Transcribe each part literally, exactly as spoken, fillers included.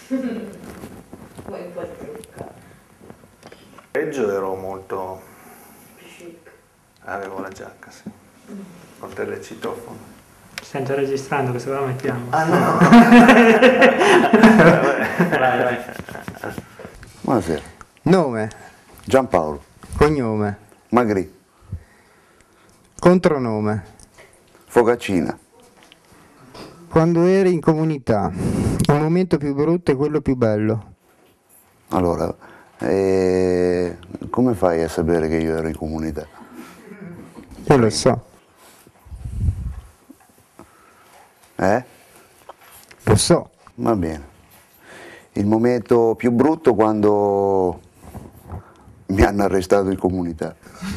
Peggio ero molto... avevo la giacca, sì. Con il citofono. Stiamo già registrando, questo qua lo mettiamo. Ah no! Vai, vai. Buonasera. Nome? Giampaolo. Cognome? Magri. Contronome? Focaccina. Quando eri in comunità, il momento più brutto e quello più bello? Allora, eh, come fai a sapere che io ero in comunità? Io lo so. Eh? Lo so. Va bene. Il momento più brutto quando mi hanno arrestato in comunità.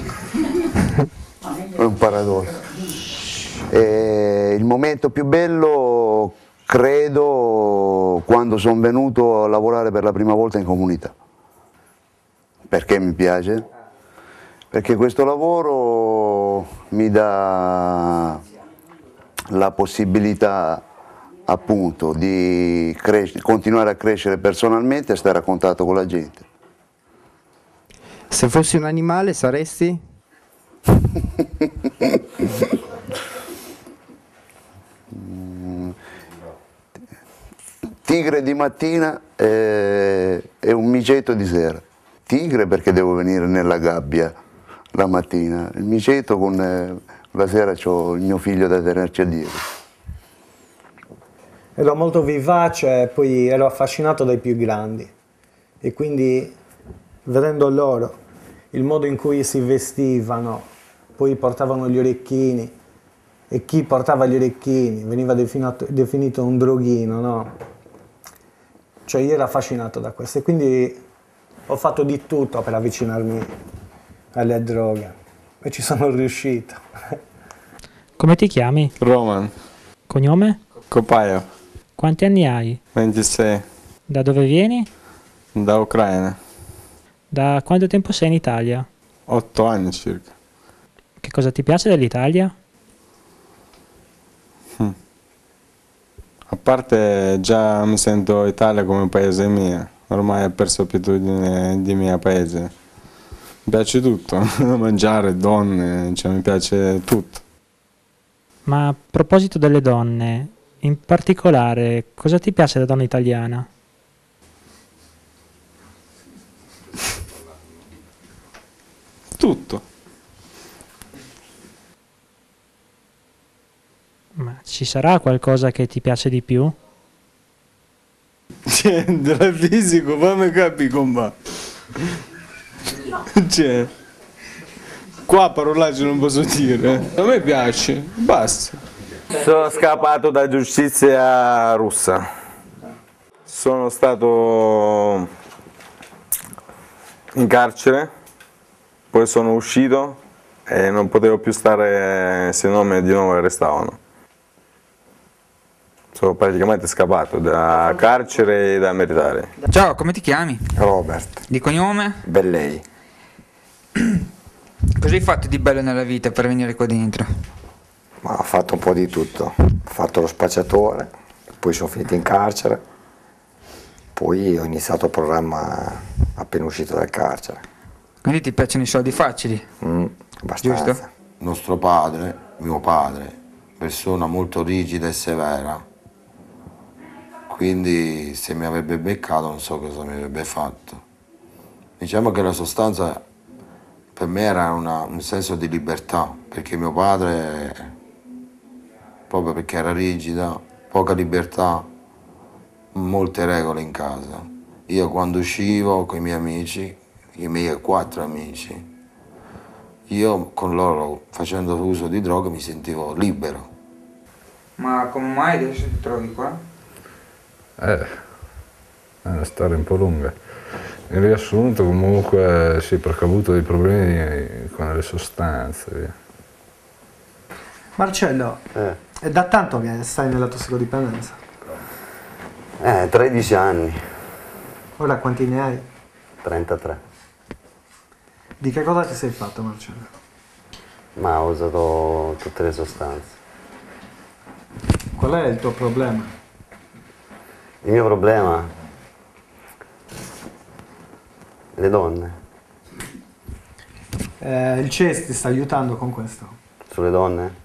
È un paradosso. E il momento più bello credo quando sono venuto a lavorare per la prima volta in comunità. Perché mi piace? Perché questo lavoro mi dà la possibilità appunto di continuare a crescere personalmente e stare a contatto con la gente. Se fossi un animale saresti? Tigre di mattina e, e un miceto di sera. Tigre perché devo venire nella gabbia la mattina, il miceto con eh, la sera c'ho il mio figlio da tenerci dietro. Ero molto vivace e poi ero affascinato dai più grandi e quindi vedendo loro il modo in cui si vestivano, poi portavano gli orecchini e chi portava gli orecchini veniva definito, definito un droghino, no? Cioè io ero affascinato da questo e quindi ho fatto di tutto per avvicinarmi alle droghe e ci sono riuscito. Come ti chiami? Roman. Cognome? Copaio. Quanti anni hai? ventisei. Da dove vieni? Da Ucraina. Da quanto tempo sei in Italia? Otto anni circa. Che cosa ti piace dell'Italia? Hm. A parte già mi sento Italia come paese mio, ormai ho perso abitudine di mio paese. Mi piace tutto, mangiare, donne, cioè mi piace tutto. Ma a proposito delle donne, in particolare, cosa ti piace da donna italiana? Tutto. Ma ci sarà qualcosa che ti piace di più? Cioè, dal fisico, fammi capire com'è. Cioè, qua parolacce non posso dire. A me piace, basta. Sono scappato da giustizia russa. Sono stato in carcere, poi sono uscito e non potevo più stare, se no mi di nuovo arrestavano. Sono praticamente scappato da carcere e da militare. Ciao, come ti chiami? Robert. Di cognome? Bellei. Cosa hai fatto di bello nella vita per venire qua dentro? Ma ho fatto un po' di tutto. Ho fatto lo spacciatore, poi sono finito in carcere, poi ho iniziato il programma appena uscito dal carcere. Quindi ti piacciono i soldi facili? Mm, abbastanza. Giusto? Nostro padre, mio padre, persona molto rigida e severa, quindi se mi avrebbe beccato non so cosa mi avrebbe fatto. Diciamo che la sostanza per me era una, un senso di libertà, perché mio padre, proprio perché era rigida, poca libertà, molte regole in casa. Io quando uscivo con i miei amici, i miei quattro amici, io con loro facendo uso di droga mi sentivo libero. Ma come mai adesso ti trovi qua? Eh, è una storia un po' lunga. In riassunto comunque sì, perché ho avuto dei problemi con le sostanze. Via. Marcello, Eh. è da tanto che stai nella tossicodipendenza? Eh, tredici anni. Ora quanti ne hai? trentatré. Di che cosa ti sei fatto, Marcello? Ma ho usato tutte le sostanze. Qual è il tuo problema? Il mio problema Le donne. Eh, il C E S ti sta aiutando con questo? Sulle donne?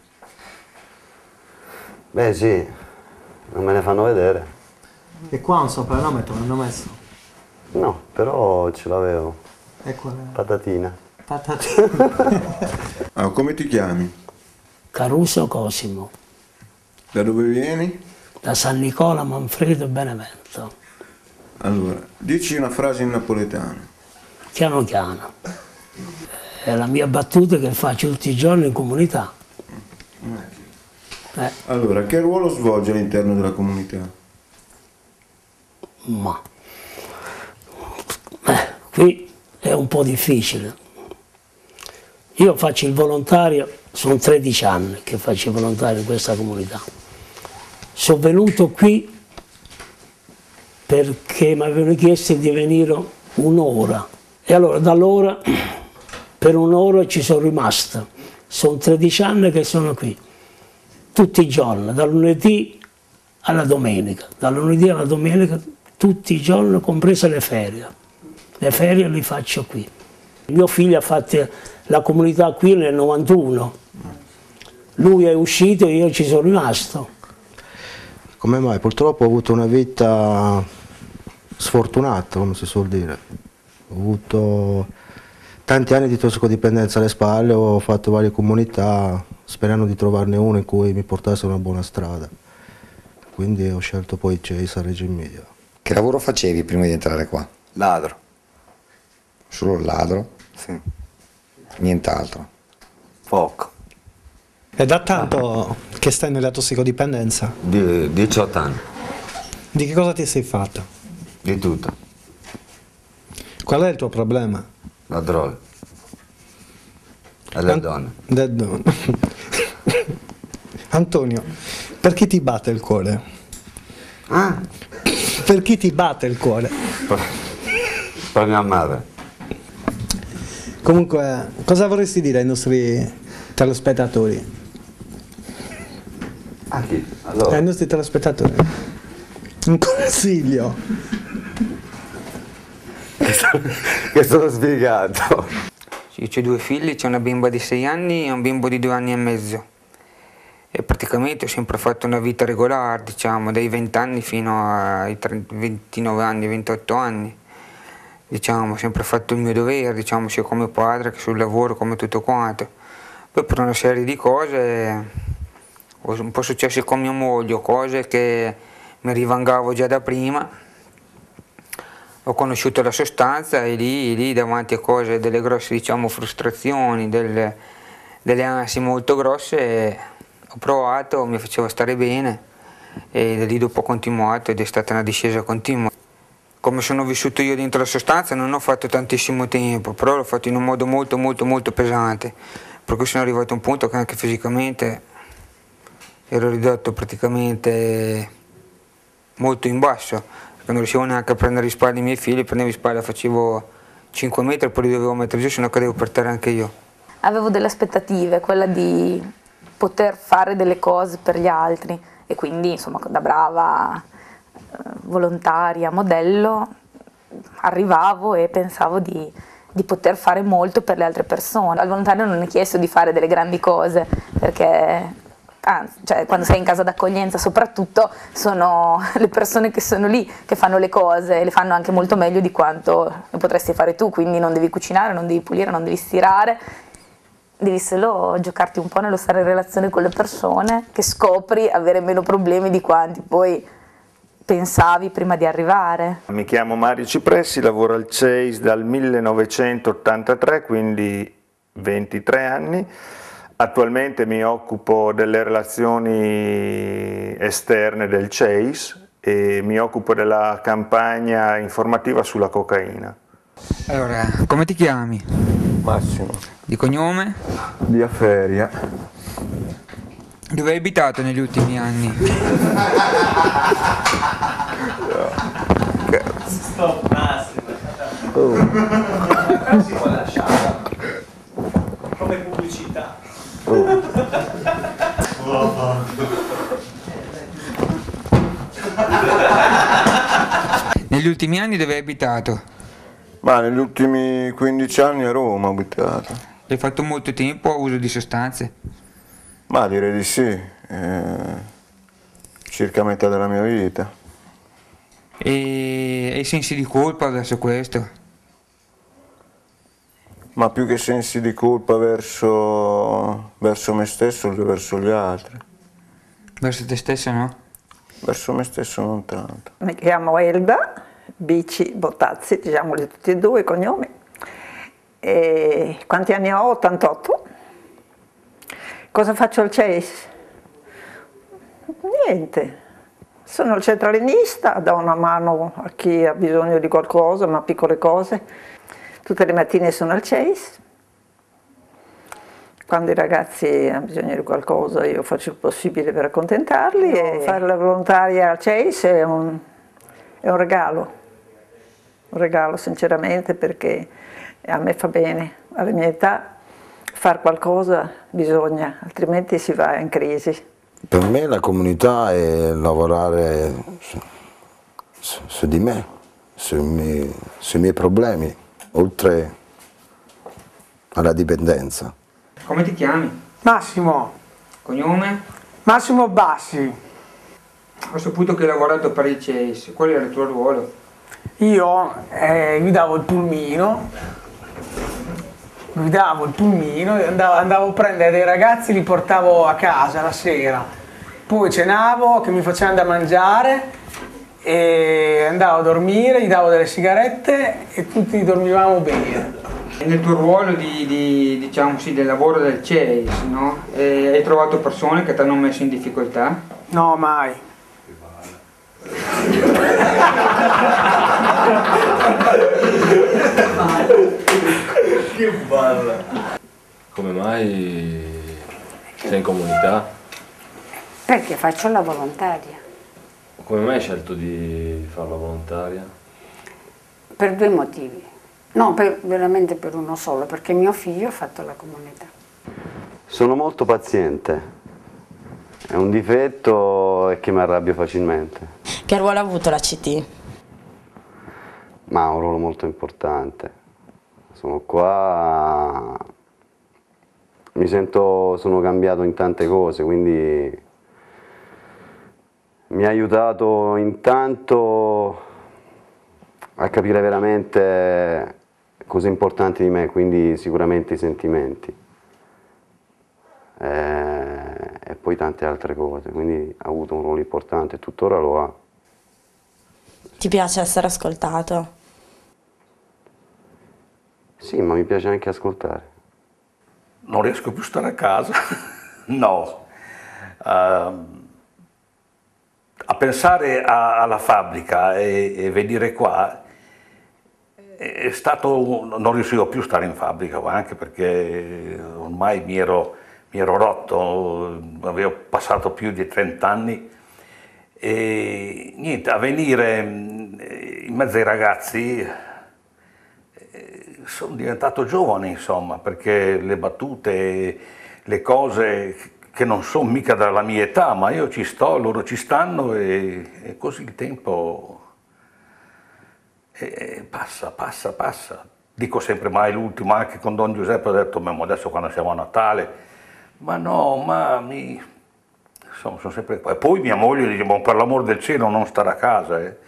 Beh sì, non me ne fanno vedere. E qua un soprannome te l'hanno messo? No, però ce l'avevo. E qual è? Patatina. Patatina. Ah, come ti chiami? Caruso Cosimo. Da dove vieni? Da San Nicola, Manfredo e Benevento. Allora, dici una frase in napoletano. Piano piano. È la mia battuta che faccio tutti i giorni in comunità. Eh. Allora, che ruolo svolge all'interno della comunità? Ma eh, qui è un po' difficile. Io faccio il volontario, sono tredici anni che faccio il volontario in questa comunità. Sono venuto qui perché mi avevano chiesto di venire un'ora e allora da allora per un'ora ci sono rimasto. Sono tredici anni che sono qui, tutti i giorni, dal lunedì alla domenica, dal lunedì alla domenica tutti i giorni, comprese le ferie. Le ferie le faccio qui. Mio figlio ha fatto la comunità qui nel novantuno, lui è uscito e io ci sono rimasto. Come mai? Purtroppo ho avuto una vita sfortunata, come si suol dire. Ho avuto tanti anni di tossicodipendenza alle spalle, ho fatto varie comunità sperando di trovarne una in cui mi portasse una buona strada. Quindi ho scelto poi il C E S a Reggio Emilia. Che lavoro facevi prima di entrare qua? Ladro. Solo il ladro? Sì. Nient'altro? Poco. È da tanto che stai nella tossicodipendenza? Di diciotto anni. Di che cosa ti sei fatto? Di tutto. Qual è il tuo problema? La droga. E le An- donne. Le donne. Antonio, per chi ti batte il cuore? Ah? Per chi ti batte il cuore? Per, per mia madre. Comunque, cosa vorresti dire ai nostri telespettatori? A chi? Allora. Ai nostri telespettatori. Un consiglio. Che sono spiegato. Io ho due figli, c'è una bimba di sei anni e un bimbo di due anni e mezzo. E praticamente ho sempre fatto una vita regolare, diciamo, dai venti anni fino ai ventinove anni, ventotto anni. Diciamo, ho sempre fatto il mio dovere, diciamo, sia come padre che sul lavoro, come tutto quanto. Poi per una serie di cose, un po' successe con mia moglie, cose che mi rivangavo già da prima. Ho conosciuto la sostanza e lì, lì davanti a cose, delle grosse, diciamo, frustrazioni, delle, delle ansie molto grosse, ho provato, mi faceva stare bene e da lì dopo ho continuato ed è stata una discesa continua. Come sono vissuto io dentro la sostanza non ho fatto tantissimo tempo, però l'ho fatto in un modo molto molto molto pesante, per cui sono arrivato a un punto che anche fisicamente ero ridotto praticamente molto in basso, perché non riuscivo neanche a prendere in spalla i miei figli, prendevo in spalla, facevo cinque metri, poi li dovevo mettere giù, se no cadevo per terra anche io. Avevo delle aspettative, quella di poter fare delle cose per gli altri e quindi insomma da brava volontaria, modello, arrivavo e pensavo di, di poter fare molto per le altre persone. Al volontario non è chiesto di fare delle grandi cose, perché anzi, cioè, quando sei in casa d'accoglienza soprattutto sono le persone che sono lì che fanno le cose e le fanno anche molto meglio di quanto le potresti fare tu, quindi non devi cucinare, non devi pulire, non devi stirare, devi solo giocarti un po' nello stare in relazione con le persone, che scopri avere meno problemi di quanti poi pensavi prima di arrivare. Mi chiamo Mario Cipressi, lavoro al C E S dal millenovecentottantatré, quindi ventitré anni. Attualmente mi occupo delle relazioni esterne del C E S e mi occupo della campagna informativa sulla cocaina. Allora, come ti chiami? Massimo. Di cognome? Via Feria. Dove hai abitato negli ultimi anni? Stop, Massimo. Oh. Massimo l'ha lasciata. Come pubblicità. Oh. Negli ultimi anni dove hai abitato? Ma negli ultimi quindici anni a Roma ho abitato. Hai fatto molto tempo a uso di sostanze? Ma direi di sì, eh, circa metà della mia vita. E hai sensi di colpa verso questo? Ma più che sensi di colpa verso, verso me stesso, verso gli altri. Verso te stesso no? Verso me stesso non tanto. Mi chiamo Elba Bici Bottazzi, diciamoli tutti e due i cognomi. E quanti anni ho? ottantotto. Cosa faccio al C E S? Niente. Sono il centralinista, do una mano a chi ha bisogno di qualcosa, ma piccole cose. Tutte le mattine sono al C E S. Quando i ragazzi hanno bisogno di qualcosa io faccio il possibile per accontentarli e fare la volontaria al C E S è un, è un regalo, un regalo sinceramente, perché a me fa bene, alla mia età fare qualcosa bisogna, altrimenti si va in crisi. Per me la comunità è lavorare su, su, su di me, sui miei, sui miei problemi, oltre alla dipendenza. Come ti chiami? Massimo. Cognome? Massimo Bassi. Ho saputo che hai lavorato per il C E S, qual era il tuo ruolo? Io eh, guidavo il pulmino, guidavo il pulmino, andavo, andavo a prendere dei ragazzi, li portavo a casa la sera, poi cenavo, che mi facevano da mangiare e andavo a dormire, gli davo delle sigarette e tutti dormivamo bene. E nel tuo ruolo di, di, diciamo sì, del lavoro del C E S, no? E hai trovato persone che ti hanno messo in difficoltà? No, mai. Che balla! Come mai sei in comunità? Perché faccio la volontaria. Come mai hai scelto di fare la volontaria? Per due motivi. No, per, veramente per uno solo, perché mio figlio ha fatto la comunità. Sono molto paziente. È un difetto e che mi arrabbio facilmente. Che ruolo ha avuto la C T? Ma ha un ruolo molto importante. Sono qua, mi sento, sono cambiato in tante cose, quindi mi ha aiutato intanto a capire veramente cose importanti di me, quindi sicuramente i sentimenti. Eh, e poi tante altre cose, quindi ha avuto un ruolo importante e tuttora lo ha. Ti piace essere ascoltato? Sì, ma mi piace anche ascoltare. Non riesco più a stare a casa, no. Uh, a pensare a, alla fabbrica e, e venire qua è stato, non riuscivo più a stare in fabbrica, anche perché ormai mi ero, mi ero rotto, avevo passato più di trenta anni e niente, a venire in mezzo ai ragazzi sono diventato giovane, insomma, perché le battute, le cose che non sono mica dalla mia età, ma io ci sto, loro ci stanno e, e così il tempo e passa, passa, passa. Dico sempre mai l'ultimo, anche con Don Giuseppe ho detto, ma adesso quando siamo a Natale, ma no, ma mi... Insomma, sono sempre qua. E poi mia moglie dice, ma per l'amor del cielo non stare a casa. Eh.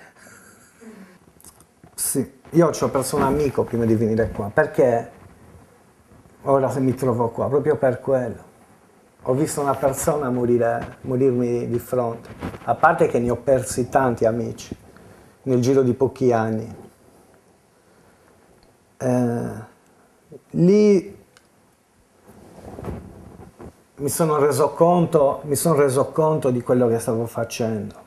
Sì, io ci ho perso un amico prima di venire qua, perché ora mi trovo qua, proprio per quello. Ho visto una persona morire, morirmi di fronte, a parte che ne ho persi tanti amici nel giro di pochi anni. Eh, lì mi sono reso conto, mi sono reso conto di quello che stavo facendo.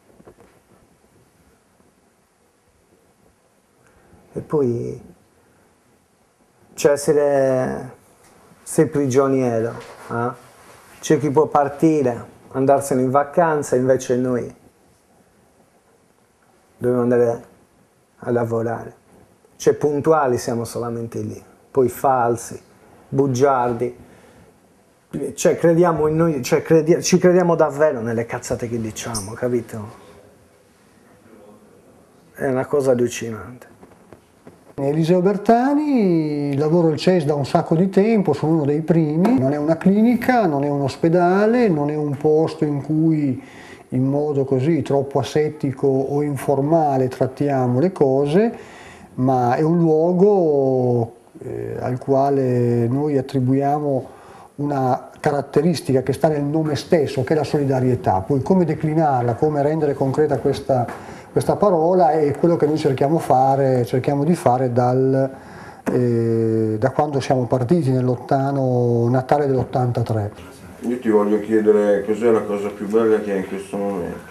E poi, cioè, se sei prigioniero, eh? C'è chi può partire, andarsene in vacanza, invece noi dobbiamo andare a lavorare. Cioè, puntuali siamo solamente lì, poi falsi, bugiardi. Cioè, crediamo in noi, cioè, credi, ci crediamo davvero nelle cazzate che diciamo, capito? È una cosa allucinante. Eliseo Bertani, lavoro al C E S da un sacco di tempo, sono uno dei primi, non è una clinica, non è un ospedale, non è un posto in cui in modo così troppo asettico o informale trattiamo le cose, ma è un luogo eh, al quale noi attribuiamo una caratteristica che sta nel nome stesso, che è la solidarietà. Poi come declinarla, come rendere concreta questa, questa parola è quello che noi cerchiamo, fare, cerchiamo di fare dal, eh, da quando siamo partiti nel lontano Natale dell'ottantatré. Io ti voglio chiedere cos'è la cosa più bella che hai in questo momento.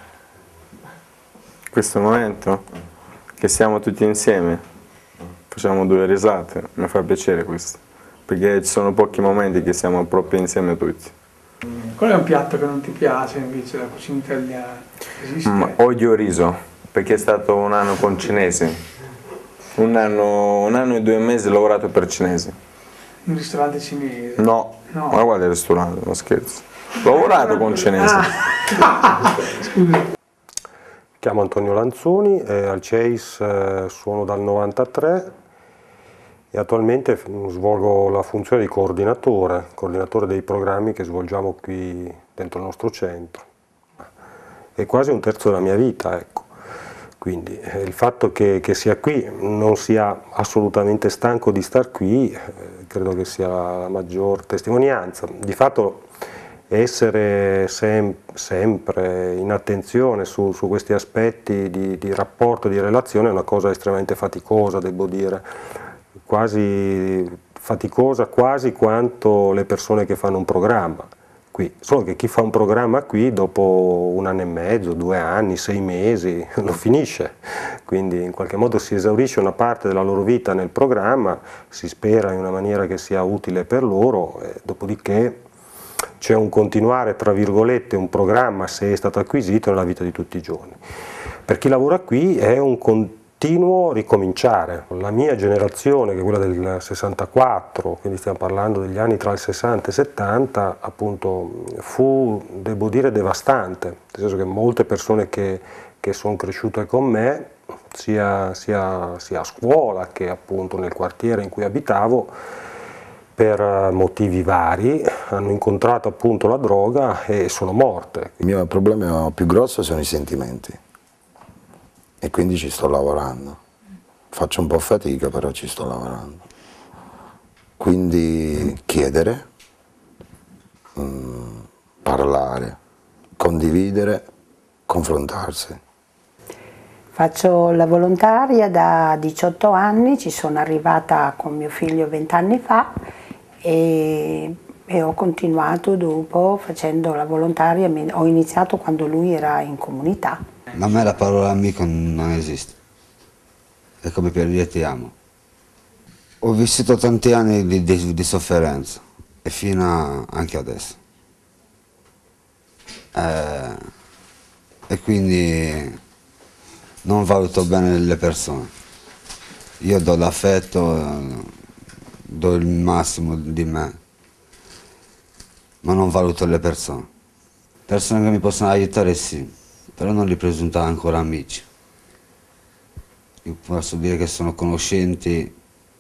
Questo momento? Che siamo tutti insieme, facciamo due risate, mi fa piacere questo, perché ci sono pochi momenti che siamo proprio insieme tutti. Qual è un piatto che non ti piace invece della cucina italiana? Esiste? Ma odio riso, perché è stato un anno con cinesi, un anno, un anno e due mesi ho lavorato per cinesi. Un ristorante cinese? No, no. Ma guarda il ristorante, non scherzo. Ho lavorato con cinesi. Ah. Scusa. Mi chiamo Antonio Lanzoni, eh, al C E S eh, suono dal novantatré e attualmente svolgo la funzione di coordinatore, coordinatore dei programmi che svolgiamo qui dentro il nostro centro. È quasi un terzo della mia vita, ecco. Quindi eh, il fatto che, che sia qui, non sia assolutamente stanco di star qui, eh, credo che sia la maggior testimonianza. Di fatto essere sem sempre in attenzione su, su questi aspetti di, di rapporto, di relazione è una cosa estremamente faticosa, devo dire, quasi faticosa quasi quanto le persone che fanno un programma qui, solo che chi fa un programma qui dopo un anno e mezzo, due anni, sei mesi lo finisce, quindi in qualche modo si esaurisce una parte della loro vita nel programma, si spera in una maniera che sia utile per loro, e dopodiché c'è un continuare, tra virgolette, un programma, se è stato acquisito, nella vita di tutti i giorni. Per chi lavora qui è un continuo ricominciare. La mia generazione, che è quella del sessantaquattro, quindi stiamo parlando degli anni tra il sessanta e il settanta, appunto fu, devo dire, devastante, nel senso che molte persone che, che sono cresciute con me, sia, sia, sia a scuola che appunto nel quartiere in cui abitavo, per motivi vari hanno incontrato appunto la droga e sono morte. Il mio problema più grosso sono i sentimenti e quindi ci sto lavorando. Faccio un po' fatica, però ci sto lavorando. Quindi chiedere, mh, parlare, condividere, confrontarsi. Faccio la volontaria da diciotto anni, ci sono arrivata con mio figlio vent'anni fa e, e ho continuato dopo facendo la volontaria, ho iniziato quando lui era in comunità. Da me la parola amico non esiste, è come per dire ti amo. Ho vissuto tanti anni di, di, di sofferenza e fino a, anche adesso. Eh, e quindi non valuto bene le persone. Io do l'affetto, do il massimo di me, ma non valuto le persone. Persone che mi possono aiutare sì, però non li presento ancora amici. Io posso dire che sono conoscenti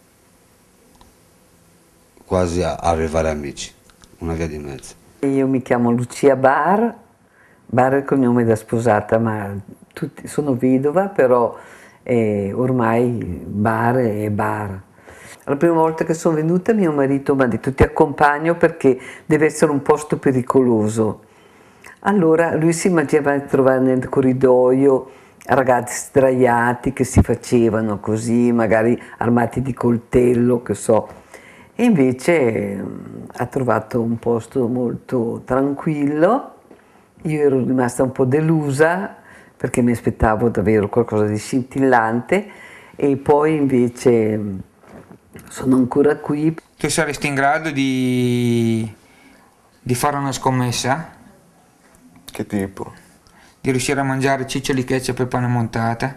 quasi a arrivare amici, una via di mezzo. Io mi chiamo Lucia Bar, Bar è il cognome da sposata, ma tutti, sono vedova, però eh, ormai Bar è Bar. La prima volta che sono venuta mio marito mi ha detto ti accompagno perché deve essere un posto pericoloso. Allora lui si immaginava di trovare nel corridoio ragazzi sdraiati che si facevano così, magari armati di coltello, che so. E invece eh, ha trovato un posto molto tranquillo. Io ero rimasta un po' delusa perché mi aspettavo davvero qualcosa di scintillante e poi invece sono ancora qui. Tu saresti in grado di, di fare una scommessa? Che tipo? Di riuscire a mangiare ciccioli, ketchup e pane montata?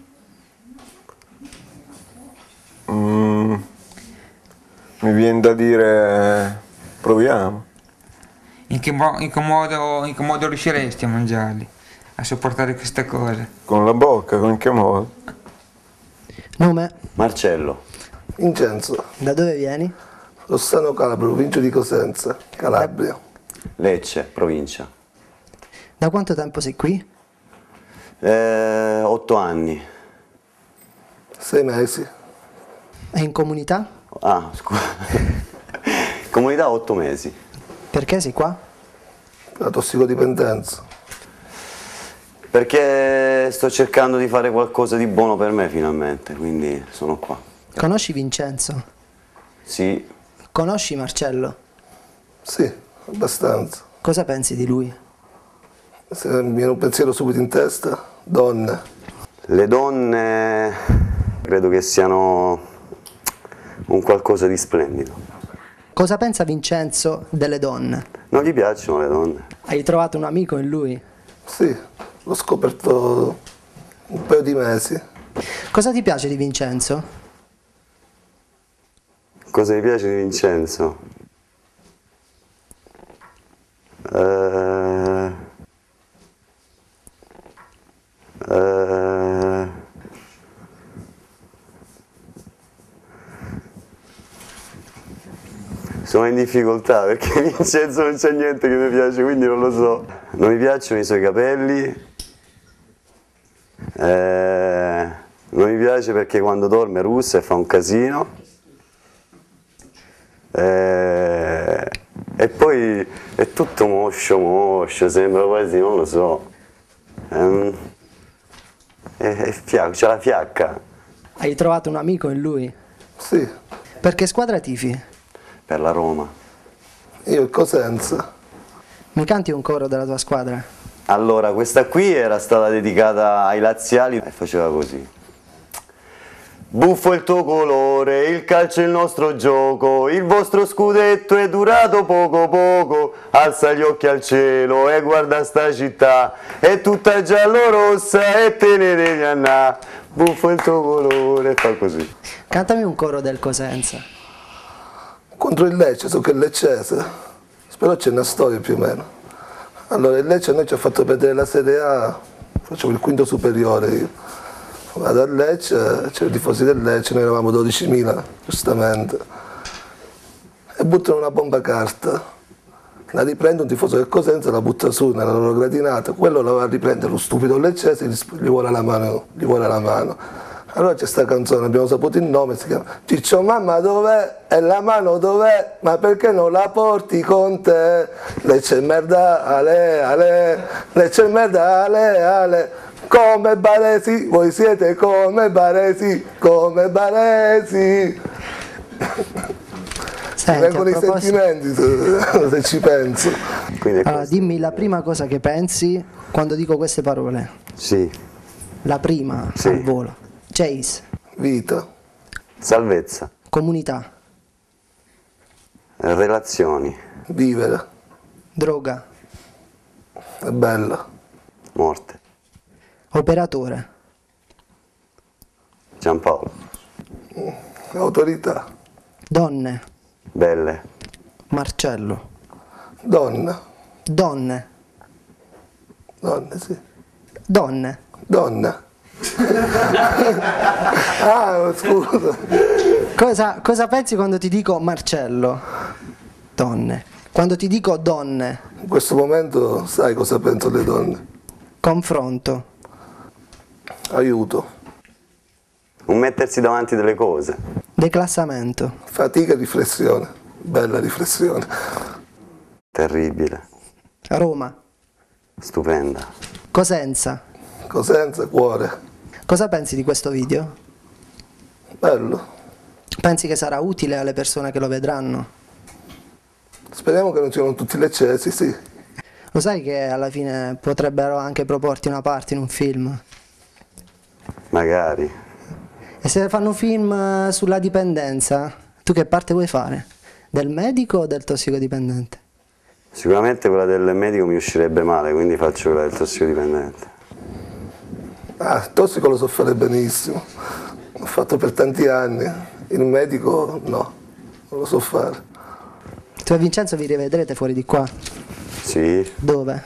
Mm, mi viene da dire proviamo. In che, mo in, che modo, in che modo riusciresti a mangiarli? A sopportare questa cosa? Con la bocca, con che modo? Nome? Marcello. Vincenzo. Da dove vieni? Rossano Calabro, provincia di Cosenza, Calabria. Lecce, provincia. Da quanto tempo sei qui? Eh, otto anni. Sei mesi. E in comunità? Ah, scusa. Comunità otto mesi. Perché sei qua? La tossicodipendenza. Perché sto cercando di fare qualcosa di buono per me finalmente, quindi sono qua. Conosci Vincenzo? Sì. Conosci Marcello? Sì, abbastanza. Cosa pensi di lui? Se mi viene un pensiero subito in testa, donne. Le donne credo che siano un qualcosa di splendido. Cosa pensa Vincenzo delle donne? Non gli piacciono le donne. Hai trovato un amico in lui? Sì, l'ho scoperto un paio di mesi. Cosa ti piace di Vincenzo? Cosa mi piace di Vincenzo? Eh... Eh... Sono in difficoltà perché Vincenzo non c'è niente che mi piace, quindi non lo so. Non mi piacciono i suoi capelli. Eh... Non mi piace perché quando dorme russa e fa un casino. Eh, e poi è tutto moscio moscio, sembra quasi, non lo so, ehm, è, è fiacco, c'ha la fiacca. Hai trovato un amico in lui? Sì. Per che squadra tifi? Per la Roma. Io il Cosenza. Mi canti un coro della tua squadra? Allora, questa qui era stata dedicata ai laziali e faceva così. Buffo il tuo colore, il calcio è il nostro gioco, il vostro scudetto è durato poco poco, alza gli occhi al cielo e guarda sta città, è tutta giallo-rossa e te ne devi andare, buffo il tuo colore, fa così. Cantami un coro del Cosenza. Contro il Lecce, so che è leccese, però c'è una storia più o meno. Allora il Lecce a noi ci ha fatto perdere la Serie A, facevo il quinto superiore io. Vado a Lecce, c'erano i tifosi del Lecce, noi eravamo dodicimila, giustamente, e buttano una bomba carta, la riprende un tifoso del Cosenza e la butta su nella loro gradinata, quello la va a riprendere, lo stupido leccese, gli vuole la mano, gli vuole la mano. Allora c'è sta canzone, abbiamo saputo il nome, si chiama Ciccio mamma dov'è? E la mano dov'è? Ma perché non la porti con te? Lecce merda, ale, ale, Lecce merda, ale, ale. Come Baresi, voi siete come Baresi, come Baresi. Senti, vengono i proposito... sentimenti se, se ci penso. Allora, dimmi la prima cosa che pensi quando dico queste parole. Sì. La prima, sì. Al volo. Chase. Vita. Salvezza. Comunità. Relazioni. Vivere. Droga. È bella. Morte. Operatore. Giampaolo. Autorità. Donne. Belle. Marcello. Donna. Donne. Donne, sì. Donne. Donna. Ah, scusa. Cosa, cosa pensi quando ti dico Marcello? Donne. Quando ti dico donne? In questo momento sai cosa penso alle donne. Confronto. Aiuto. Non mettersi davanti delle cose. Declassamento. Fatica e riflessione. Bella riflessione. Terribile. Roma. Stupenda. Cosenza. Cosenza, cuore. Cosa pensi di questo video? Bello. Pensi che sarà utile alle persone che lo vedranno? Speriamo che non siano tutti leccesi, sì. Lo sai che alla fine potrebbero anche proporti una parte in un film? Magari. E se fanno un film sulla dipendenza, tu che parte vuoi fare? Del medico o del tossicodipendente? Sicuramente quella del medico mi uscirebbe male, quindi faccio quella del tossicodipendente. Ah, il tossico lo so fare benissimo. L'ho fatto per tanti anni. Il medico no, non lo so fare. Tu e Vincenzo vi rivedrete fuori di qua? Sì. Dove?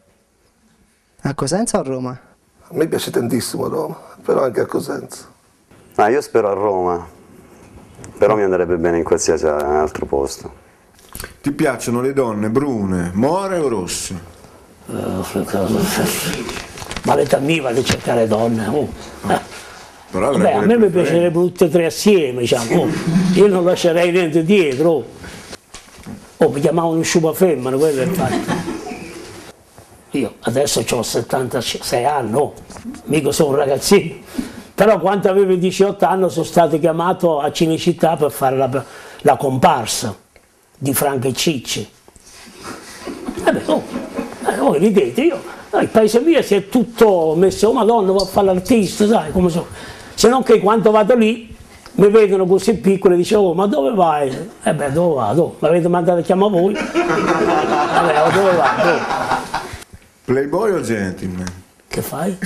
A Cosenza o a Roma? A me piace tantissimo Roma, però anche a Cosenza. Ah, io spero a Roma, però mi andrebbe bene in qualsiasi altro posto. Ti piacciono le donne brune, more o rosse? Ma l'età mia va a cercare donne. Oh. Però Vabbè, a me mi piacerebbero tutte e tre assieme, diciamo. Oh. Io non lascerei niente dietro. Oh, oh mi chiamavano sciupa femmina, quello è il fatto. Io adesso ho settantasei anni, oh. Mica sono un ragazzino. Però quando avevo diciotto anni sono stato chiamato a Cinecittà per fare la, la comparsa di Franco e Cicci. Vabbè, oh, eh, oh ridete, io, no, il paese mio si è tutto messo, oh madonna, va a fare l'artista, sai, come so. Se non che quando vado lì, mi vedono così piccolo e dicono, oh, ma dove vai? E eh beh, dove vado? L'avete mandato a chiamare voi? Vabbè, oh, dove vado? Playboy o gentleman? Che fai?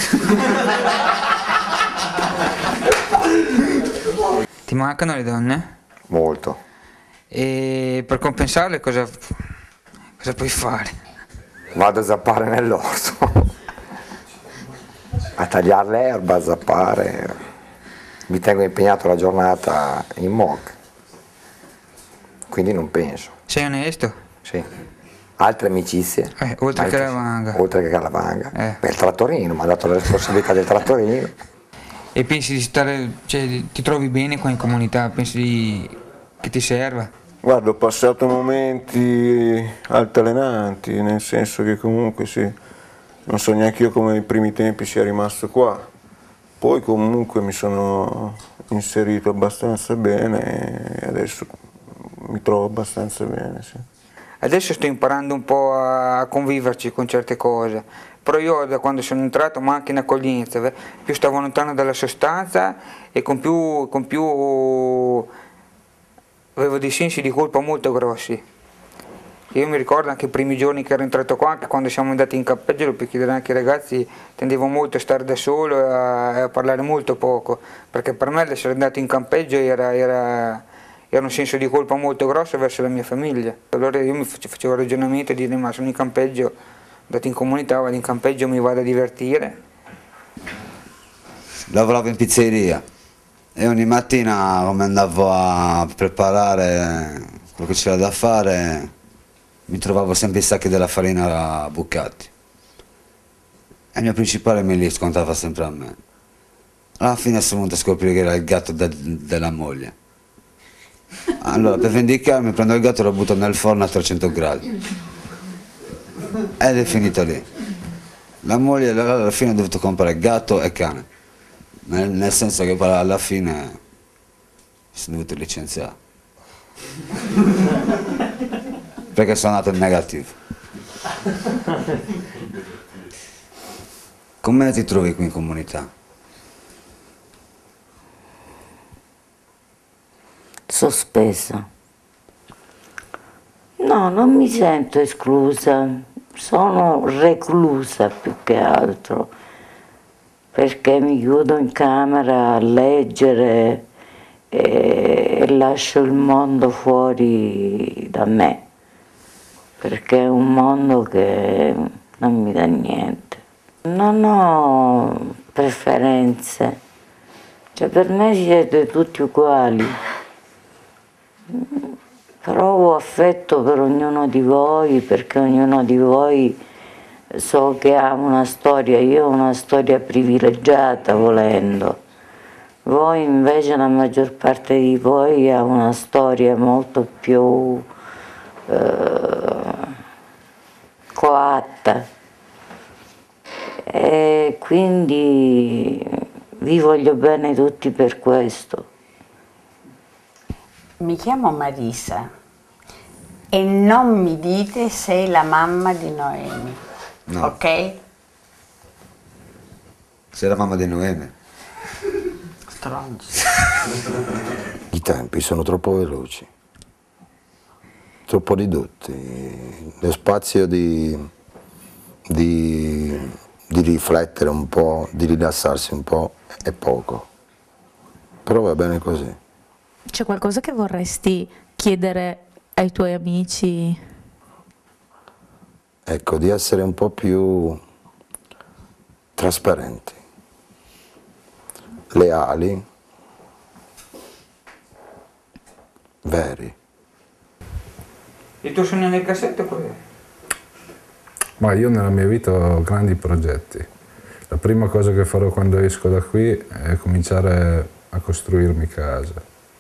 Ti mancano le donne? Molto. E per compensarle cosa, cosa puoi fare? Vado a zappare nell'orto. A tagliare l'erba, a zappare. Mi tengo impegnato la giornata in M O C. Quindi non penso. Sei onesto? Sì. Altre amicizie. Eh, oltre Altre, che la vanga. Oltre che la vanga. Eh. Beh, il trattorino, mi ha dato la responsabilità del trattorino. E pensi di stare, cioè ti trovi bene qua in comunità? Pensi di, che ti serva? Guarda, ho passato momenti altalenanti, nel senso che comunque sì, non so neanche io come nei primi tempi sia rimasto qua. Poi comunque mi sono inserito abbastanza bene e adesso mi trovo abbastanza bene, sì. Adesso sto imparando un po' a conviverci con certe cose, però io da quando sono entrato, ma anche in accoglienza, più stavo lontano dalla sostanza e con più, con più avevo dei sensi di colpa molto grossi. Io mi ricordo anche i primi giorni che ero entrato qua, anche quando siamo andati in campeggio, per chiedere anche ai ragazzi, tendevo molto a stare da solo e a, a parlare molto poco, perché per me essere andato in campeggio era... era era un senso di colpa molto grosso verso la mia famiglia. Allora io mi facevo il ragionamento di dire ma sono in campeggio, andato in comunità, vado in campeggio, mi vado a divertire. Lavoravo in pizzeria e ogni mattina come andavo a preparare quello che c'era da fare mi trovavo sempre i sacchi della farina bucati. E il mio principale me li scontava sempre a me. Alla fine sono venuto a scoprire che era il gatto de della moglie. Allora per vendicarmi prendo il gatto e lo butto nel forno a trecento gradi ed è finita lì. La moglie alla fine ha dovuto comprare gatto e cane, nel, nel senso che poi alla fine mi sono dovuto licenziare perché sono andato in negativo. Come ti trovi qui in comunità? Sospesa. No, non mi sento esclusa, sono reclusa più che altro, perché mi chiudo in camera a leggere e, e lascio il mondo fuori da me, perché è un mondo che non mi dà niente. Non ho preferenze, cioè per me siete tutti uguali. Provo affetto per ognuno di voi perché ognuno di voi so che ha una storia, io ho una storia privilegiata volendo, voi invece la maggior parte di voi ha una storia molto più eh, coatta e quindi vi voglio bene tutti per questo. Mi chiamo Marisa e non mi dite sei la mamma di Noemi, No. ok? Sei la mamma di Noemi. Stronzo. I tempi sono troppo veloci, troppo ridotti, lo spazio di, di, di riflettere un po', di rilassarsi un po' è poco, però va bene così. C'è qualcosa che vorresti chiedere ai tuoi amici? Ecco, di essere un po' più trasparenti, leali veri. Il tuo sogno nel cassetto qual è? Ma io nella mia vita ho grandi progetti. La prima cosa che farò quando esco da qui è cominciare a costruirmi casa.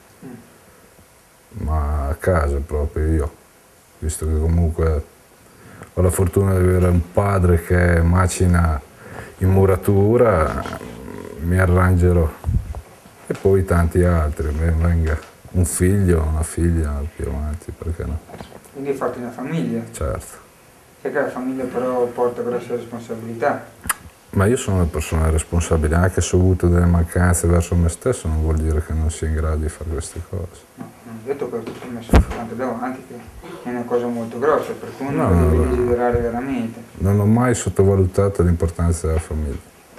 Mm. Ma a casa proprio io, visto che comunque ho la fortuna di avere un padre che macina in muratura, mi arrangerò. E poi tanti altri, venga un figlio, una figlia più avanti, perché no? Quindi hai fatto una famiglia? Certo. Perché la famiglia però porta grosse responsabilità. Ma io sono una persona responsabile, anche se ho avuto delle mancanze verso me stesso non vuol dire che non sia in grado di fare queste cose. No, non ho detto che tu ti hai messo soltanto davanti, che è una cosa molto grossa, per cui No, non lo no, devi no. desiderare veramente. Non ho mai sottovalutato l'importanza della famiglia.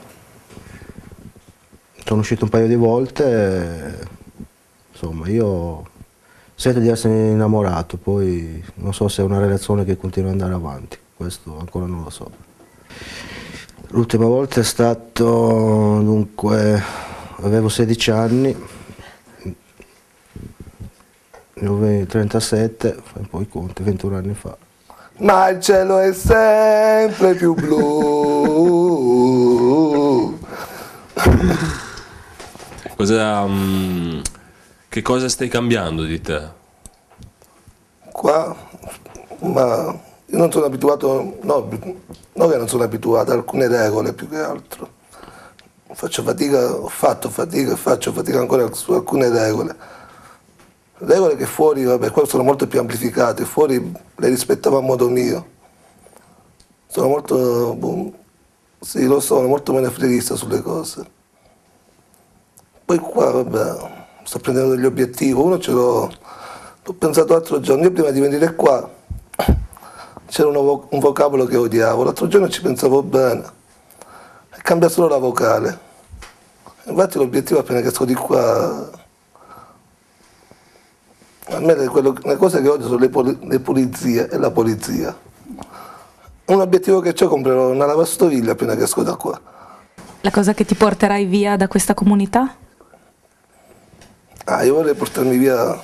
Sono uscito un paio di volte, e, insomma io sento di essere innamorato, poi non so se è una relazione che continua ad andare avanti, questo ancora non lo so. L'ultima volta è stato, dunque, avevo sedici anni, ne ho trentasette, fai un po' i conti, ventuno anni fa. Ma il cielo è sempre più blu. Cosa, um, che cosa stai cambiando di te? Qua, ma io non sono abituato, no, non che non sono abituato a alcune regole più che altro. Faccio fatica, ho fatto fatica e faccio fatica ancora su alcune regole. Regole che fuori, vabbè, qua sono molto più amplificate, fuori le rispettavo a modo mio. Sono molto, boh, sì, lo sono, molto menefreghista sulle cose. Poi qua, vabbè, sto prendendo degli obiettivi, uno ce l'ho, l'ho pensato l'altro giorno, io prima di venire qua c'era un, un vocabolo che odiavo, l'altro giorno ci pensavo bene, e cambia solo la vocale. Infatti l'obiettivo appena che esco di qua, a me le, quello, le cose che odio sono le, poli, le pulizie e la polizia. Un obiettivo che ho, comprerò una lavastoviglie appena che esco da qua. La cosa che ti porterai via da questa comunità? Ah, io vorrei portarmi via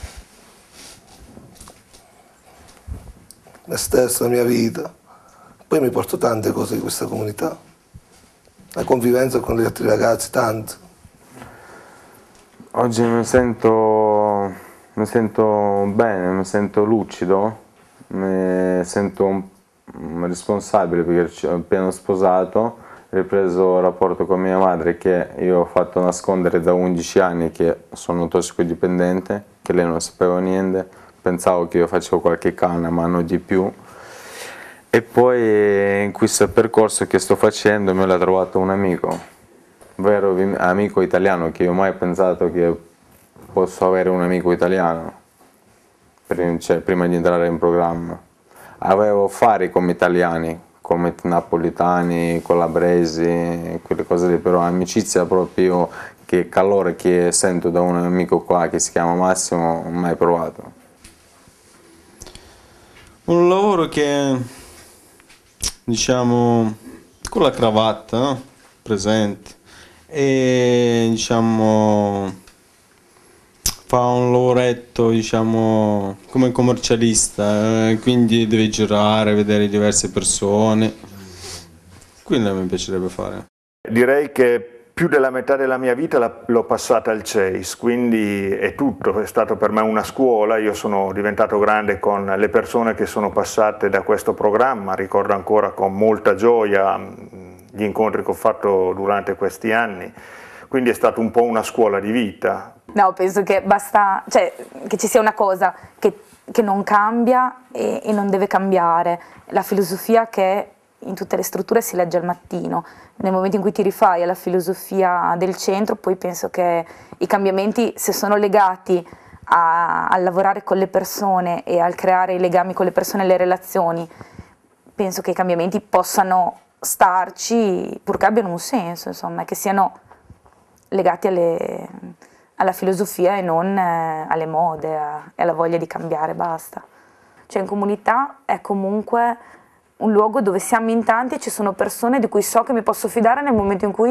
me stesso, la mia vita. Poi mi porto tante cose di questa comunità. La convivenza con gli altri ragazzi, tanto. Oggi mi sento, mi sento bene, mi sento lucido, mi sento un, un responsabile perché ho appena sposato, ho ripreso il rapporto con mia madre che io ho fatto nascondere da undici anni che sono tossicodipendente, che lei non sapeva niente, pensavo che io facevo qualche canna ma non di più. E poi in questo percorso che sto facendo mi l'ha trovato un amico, un vero amico italiano, che io ho mai pensato che posso avere un amico italiano cioè, prima di entrare in programma. Avevo affari come italiani, come napolitani, calabresi, quelle cose lì, però amicizia proprio, che calore che sento da un amico qua che si chiama Massimo, mai provato. Un lavoro che, diciamo, con la cravatta, no? Presente, e diciamo fa un lavoretto, diciamo, come commercialista, eh, quindi deve girare, vedere diverse persone, quindi a me piacerebbe fare. Direi che più della metà della mia vita l'ho passata al Chase, quindi è tutto, è stato per me una scuola, io sono diventato grande con le persone che sono passate da questo programma, ricordo ancora con molta gioia gli incontri che ho fatto durante questi anni, quindi è stata un po' una scuola di vita. No, penso che basta, cioè che ci sia una cosa che, che non cambia e, e non deve cambiare, la filosofia che in tutte le strutture si legge al mattino. Nel momento in cui ti rifai alla filosofia del centro, poi penso che i cambiamenti, se sono legati a, a lavorare con le persone e al creare i legami con le persone e le relazioni, penso che i cambiamenti possano starci, purché abbiano un senso, insomma, che siano legati alle, alla filosofia e non eh, alle mode a, e alla voglia di cambiare, basta. Cioè in comunità è comunque un luogo dove siamo in tanti e ci sono persone di cui so che mi posso fidare nel momento in cui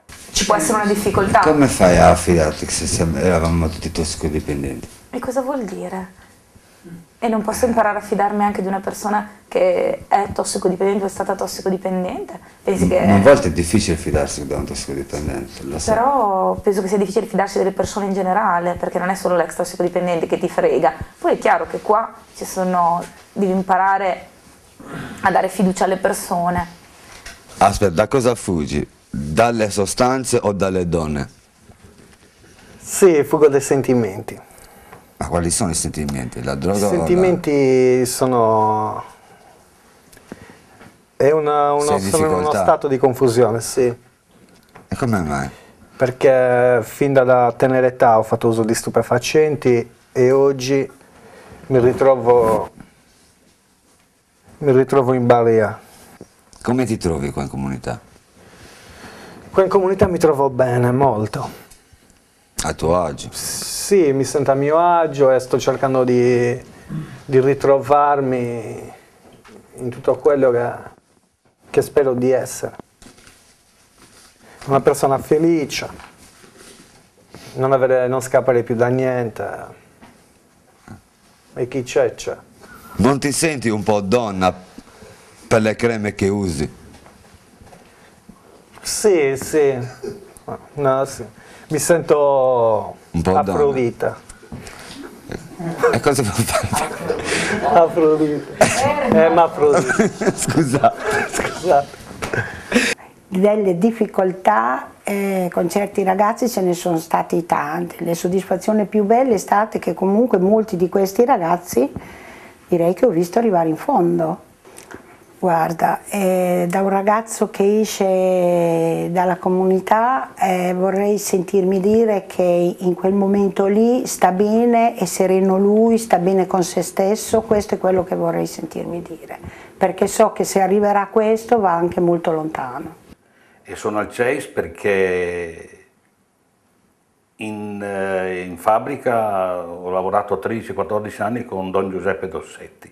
ci può essere una difficoltà. Come fai a affidarti se siamo- eravamo tutti tossicodipendenti? E cosa vuol dire? E non posso imparare a fidarmi anche di una persona che è tossicodipendente o è stata tossicodipendente? Pensi che... A volte è difficile fidarsi da un tossicodipendente, lo so. Però penso che sia difficile fidarsi delle persone in generale, perché non è solo l'ex tossicodipendente che ti frega. Poi è chiaro che qua ci sono, devi imparare a dare fiducia alle persone. Aspetta, da cosa fuggi? Dalle sostanze o dalle donne? Sì, fugo dai sentimenti. Ma quali sono i sentimenti? La droga I o la... sentimenti sono... è una- uno, Sei in sono in uno difficoltà? stato di confusione, sì. E come mai? Perché fin dalla tenera età ho fatto uso di stupefacenti e oggi mi ritrovo, mi ritrovo in balia. Come ti trovi qua in comunità? Qua in comunità mi trovo bene, molto. A tuo agio? Sì, mi sento a mio agio e sto cercando di, di ritrovarmi in tutto quello che, che spero di essere. Una persona felice, non, avere, non scappare più da niente. E chi c'è c'è. Non ti senti un po' donna per le creme che usi? Sì, sì, no, sì. Mi sento Un po' donna. Afrodita. E cosa vuoi fare? Afrodita. Eh, ma Afrodita. Scusa. Scusate. Delle difficoltà eh, con certi ragazzi ce ne sono state tante. Le soddisfazioni più belle è state che comunque molti di questi ragazzi direi che ho visto arrivare in fondo. Guarda, eh, da un ragazzo che esce dalla comunità eh, vorrei sentirmi dire che in quel momento lì sta bene, è sereno lui, sta bene con se stesso, questo è quello che vorrei sentirmi dire, perché so che se arriverà a questo va anche molto lontano. E sono al C E I S perché in, eh, in fabbrica ho lavorato tredici quattordici anni con Don Giuseppe Dossetti.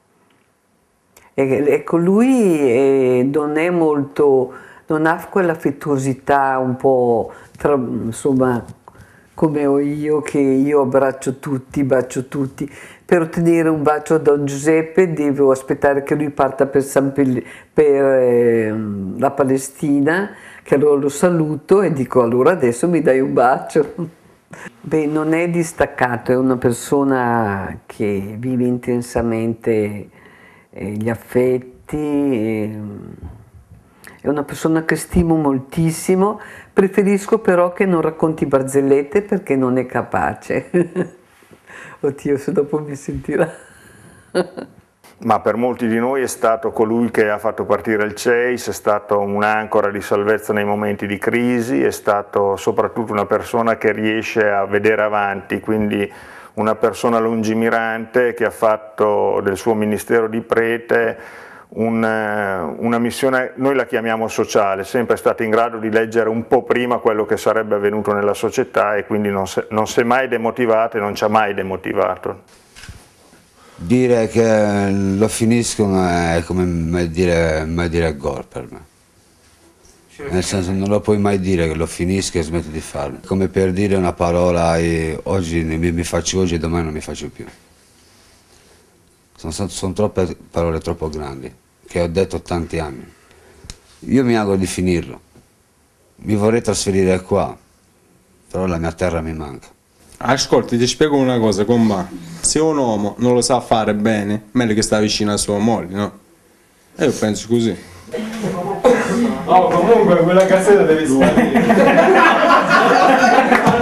E, ecco, lui eh, non è molto, non ha quell'affettuosità un po', tra, insomma, come ho io, che io abbraccio tutti, bacio tutti. Per ottenere un bacio da Don Giuseppe devo aspettare che lui parta per, San Pel- per eh, la Palestina, che allora lo saluto e dico allora adesso mi dai un bacio. Beh, non è distaccato, è una persona che vive intensamente eh, gli affetti, eh, è una persona che stimo moltissimo, preferisco però che non racconti barzellette perché non è capace. Oddio, se dopo mi sentirà. Ma per molti di noi è stato colui che ha fatto partire il C E I S, è stato un'ancora di salvezza nei momenti di crisi, è stato soprattutto una persona che riesce a vedere avanti, quindi una persona lungimirante che ha fatto del suo ministero di prete un, una missione, noi la chiamiamo sociale, sempre stato in grado di leggere un po' prima quello che sarebbe avvenuto nella società e quindi non si è mai demotivato e non ci ha mai demotivato. Dire che lo finiscono è come mai dire, mai dire gol per me. Nel senso, non lo puoi mai dire che lo finisco e smetto di farlo. Come per dire una parola e oggi mi, mi faccio oggi e domani non mi faccio più. Sono, sono troppe parole troppo grandi che ho detto tanti anni. Io mi auguro di finirlo. Mi vorrei trasferire qua, però la mia terra mi manca. Ascolti, ti spiego una cosa, comma. Se un uomo non lo sa fare bene, meglio che sta vicino a sua moglie, no? E io penso così. Oh, comunque quella cassetta devi sparire.